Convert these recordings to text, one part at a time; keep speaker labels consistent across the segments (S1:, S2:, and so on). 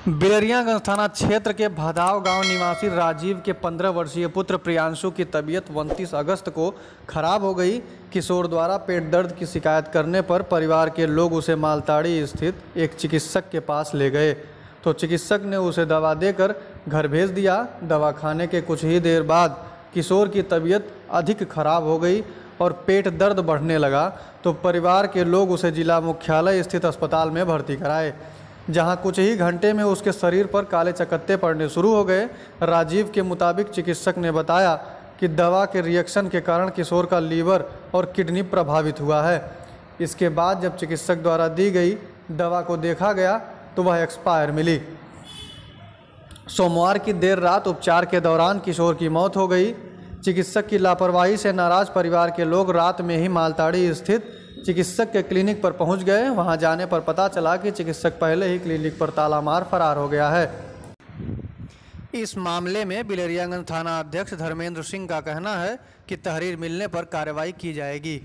S1: बिलरियागंज थाना क्षेत्र के भदाव गांव निवासी राजीव के 15 वर्षीय पुत्र प्रियांशु की तबीयत 29 अगस्त को खराब हो गई। किशोर द्वारा पेट दर्द की शिकायत करने पर परिवार के लोग उसे मालताड़ी स्थित एक चिकित्सक के पास ले गए तो चिकित्सक ने उसे दवा देकर घर भेज दिया। दवा खाने के कुछ ही देर बाद किशोर की तबीयत अधिक खराब हो गई और पेट दर्द बढ़ने लगा तो परिवार के लोग उसे जिला मुख्यालय स्थित अस्पताल में भर्ती कराए, जहां कुछ ही घंटे में उसके शरीर पर काले चकत्ते पड़ने शुरू हो गए। राजीव के मुताबिक चिकित्सक ने बताया कि दवा के रिएक्शन के कारण किशोर का लीवर और किडनी प्रभावित हुआ है। इसके बाद जब चिकित्सक द्वारा दी गई दवा को देखा गया तो वह एक्सपायर मिली। सोमवार की देर रात उपचार के दौरान किशोर की मौत हो गई। चिकित्सक की लापरवाही से नाराज परिवार के लोग रात में ही मालताड़ी स्थित चिकित्सक के क्लिनिक पर पहुंच गए। वहां जाने पर पता चला कि चिकित्सक पहले ही क्लिनिक पर ताला मार फरार हो गया है। इस मामले में बिलरियागंज थाना अध्यक्ष धर्मेंद्र सिंह का कहना है कि तहरीर मिलने पर कार्रवाई की जाएगी।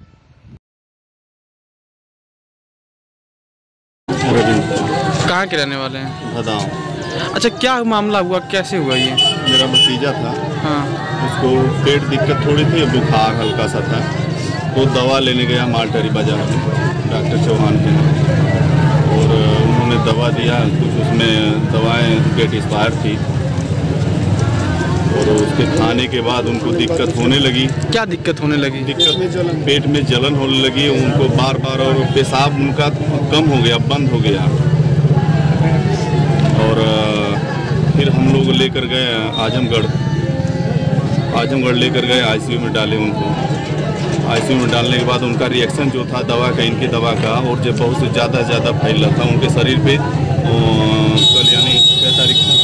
S2: कहाँ के रहने वाले हैं?
S3: भदाव।
S2: अच्छा, क्या मामला हुआ, कैसे हुआ ये?
S3: मेरा भतीजा था।
S2: हाँ।
S3: उसको पेट दिक्कत थोड़ी थी, बुखार हल्का सा था। वो दवा लेने गया मालटारी बाजार में डॉक्टर चौहान के, और उन्होंने दवा दिया। कुछ उसमें दवाएं डेट एक्सपायर थी और उसके खाने के बाद उनको दिक्कत होने लगी।
S2: क्या दिक्कत होने लगी?
S3: दिक्कत पेट में जलन होने लगी उनको बार बार, और पेशाब उनका कम हो गया, बंद हो गया। और फिर हम लोग लेकर गए आजमगढ़ लेकर गए, आईसीयू में डाले उनको। आईसीयू में डालने के बाद उनका रिएक्शन जो था दवा का, इनकी दवा का, और जब बहुत से ज़्यादा फैल रहा था उनके शरीर पे। कल यानी क्या तारीख था?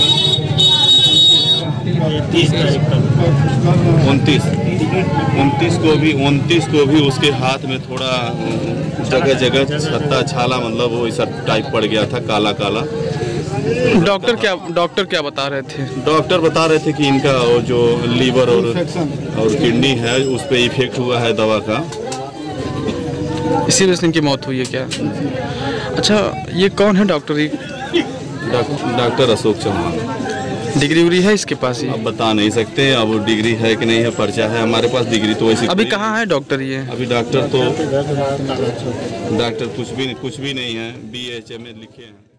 S3: 29 को भी उसके हाथ में थोड़ा जगह छत्ता छाला, मतलब वो ऐसा टाइप पड़ गया था, काला काला।
S2: डॉक्टर क्या बता रहे थे?
S3: डॉक्टर बता रहे थे कि इनका वो जो लीवर और किडनी है उस पर इफेक्ट हुआ है दवा का,
S2: इसी वजह से इनकी मौत हुई है क्या? अच्छा, ये कौन है doctor?
S3: Doctor Ashok Chauhan.
S2: Degree उग्री है इसके पास?
S3: अब बता नहीं सकते, अब वो डिग्री है कि नहीं है, पर्चा है हमारे पास, डिग्री तो वैसे।
S2: अभी कहाँ है डॉक्टर ये?
S3: अभी डॉक्टर कुछ भी नहीं है, BHM लिखे हैं।